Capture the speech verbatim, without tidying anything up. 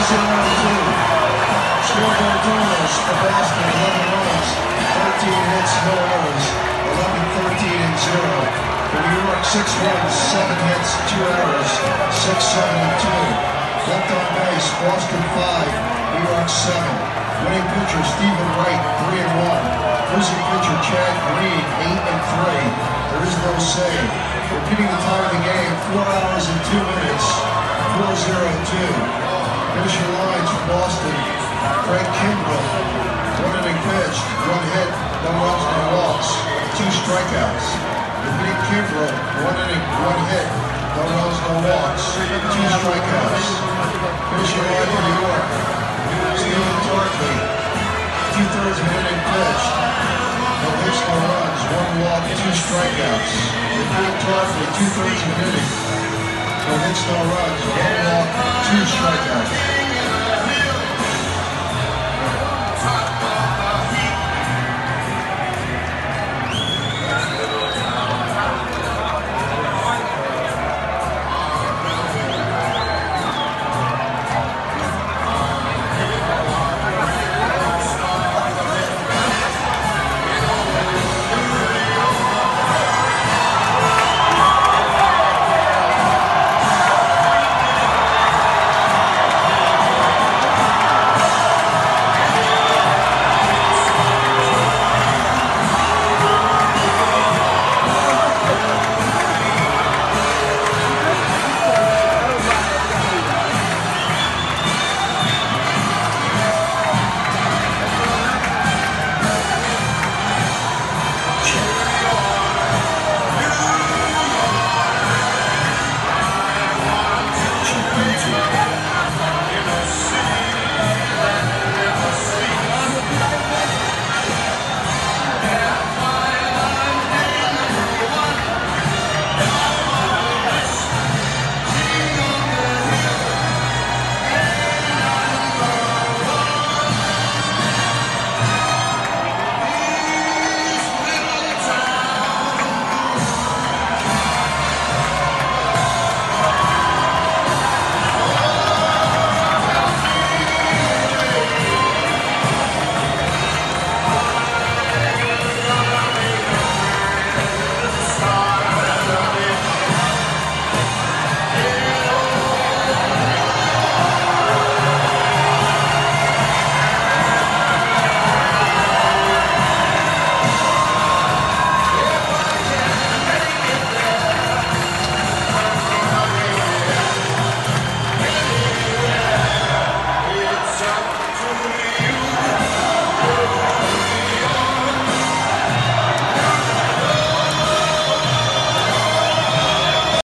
zero two. Scoreboard totals for Boston, eleven runs, thirteen hits, no errors, eleven thirteen and zero. For New York, six runs, seven hits, two errors, six seven and two. Left on base, Boston five, New York seven. Winning pitcher Stephen Wright, three and one. Losing pitcher Chad Green, eight and three. There is no save. Repeating the time of the game, four hours and two minutes, four zero two. Finishing lines for Boston, Craig Kimbrel, one inning pitched, one hit, no runs, no walks, two strikeouts. Repeating Kimbrel, one inning, one hit, no runs, no walks, two strikeouts. Finishing line for New York, Stephen Tarpley, two-thirds of an inning pitched, no hits, no runs, one walk, two strikeouts. Repeating Tarpley, two-thirds of an inning, no hits, no runs, one walk, two strikeouts.